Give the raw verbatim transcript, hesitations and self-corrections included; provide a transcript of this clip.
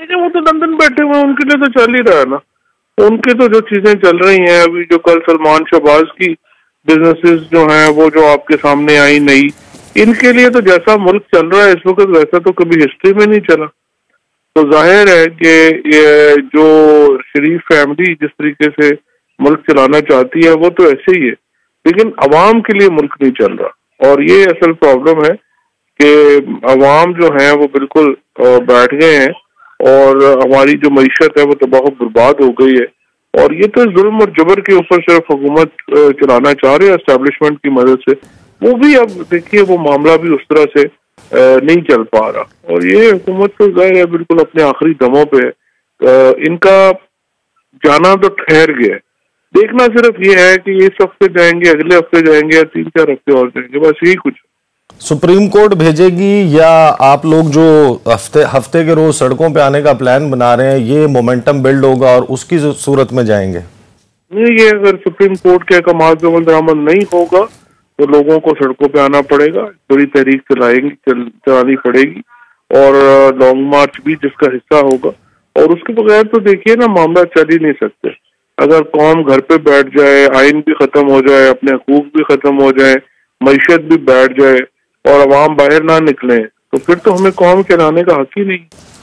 नहीं, वो तो लंदन बैठे हुए हैं, उनके लिए तो चल ही रहा है ना। उनके तो जो चीजें चल रही हैं अभी, जो कल सलमान शहबाज की बिजनेसेस जो हैं वो जो आपके सामने आई नई, इनके लिए तो जैसा मुल्क चल रहा है इस वक्त वैसा तो कभी हिस्ट्री में नहीं चला। तो जाहिर है कि ये जो शरीफ फैमिली जिस तरीके से मुल्क चलाना चाहती है वो तो ऐसे ही है, लेकिन अवाम के लिए मुल्क नहीं चल रहा। और ये असल प्रॉब्लम है कि अवाम जो है वो बिल्कुल बैठ गए हैं और हमारी जो मईशत है वो तबाह बर्बाद हो गई है। और ये तो जुल्म और जबर के ऊपर सिर्फ हुकूमत चलाना चाह रहे हैं एस्टेब्लिशमेंट की मदद से, वो भी अब देखिए वो मामला भी उस तरह से नहीं चल पा रहा। और ये हुकूमत तो जाहिर है बिल्कुल अपने आखिरी दमों पे है, इनका जाना तो ठहर गया है। देखना सिर्फ ये है कि इस हफ्ते जाएंगे, अगले हफ्ते जाएंगे या तीन चार हफ्ते और जाएंगे, बस यही कुछ। सुप्रीम कोर्ट भेजेगी या आप लोग जो हफ्ते हफ्ते के रोज सड़कों पे आने का प्लान बना रहे हैं ये मोमेंटम बिल्ड होगा और उसकी सूरत में जाएंगे? नहीं, ये अगर सुप्रीम कोर्ट के अहकाम पे अमल दरामद नहीं होगा तो लोगों को सड़कों पे आना पड़ेगा, पूरी तहरीक चलाएंगी चल, चलानी पड़ेगी और लॉन्ग मार्च भी जिसका हिस्सा होगा। और उसके बगैर तो देखिए ना मामला चल ही नहीं सकते। अगर कौम घर पे बैठ जाए, आइन भी खत्म हो जाए, अपने हकूक भी खत्म हो जाए, मईशत भी बैठ जाए और अवाम बाहर ना निकले, तो फिर तो हमें कौम चलाने का हक ही नहीं।